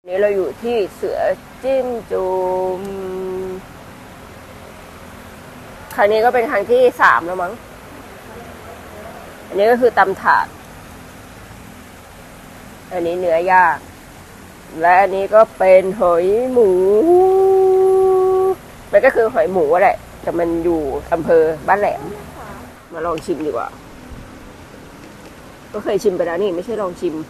นี้เราอยู่ที่เสือจิ้มจุ่มครั้งนี้ก็เป็นครั้งที่3แล้วมั้งอันนี้ก็คือตำถาดอันนี้เนื้อย่างและอันนี้ก็เป็นหอยหมูมันก็คือหอยหมูแหละแต่มันอยู่อำเภอบ้านแหลมมาลองชิมดีกว่าก็เคยชิมไปแล้วนี่ไม่ใช่ลองชิม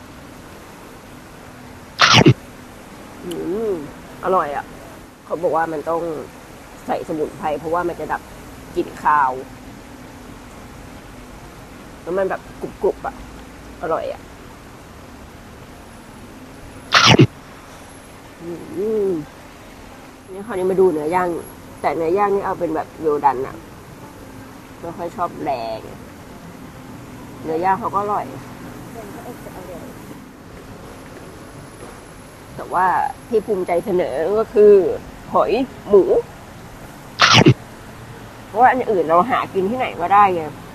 อร่อยอ่ะเขาบอกว่ามันต้องใส่สมุนไพรเพราะว่ามันจะดับกลิ่นคาวแล้วมันแบบกรุบๆอ่ะอร่อยอ่ะนี่คราวนี้มาดูเนื้อย่างแต่เนื้อย่างนี่เอาเป็นแบบโยดันอ่ะไม่ค่อยชอบแรงเนื้อย่างเขาก็อร่อยแต่ว่าที่ภูมิใจเสนอก็คือหอยหมูเพราะว่าอันอื่นเราหากินที่ไหนก็ได้ไง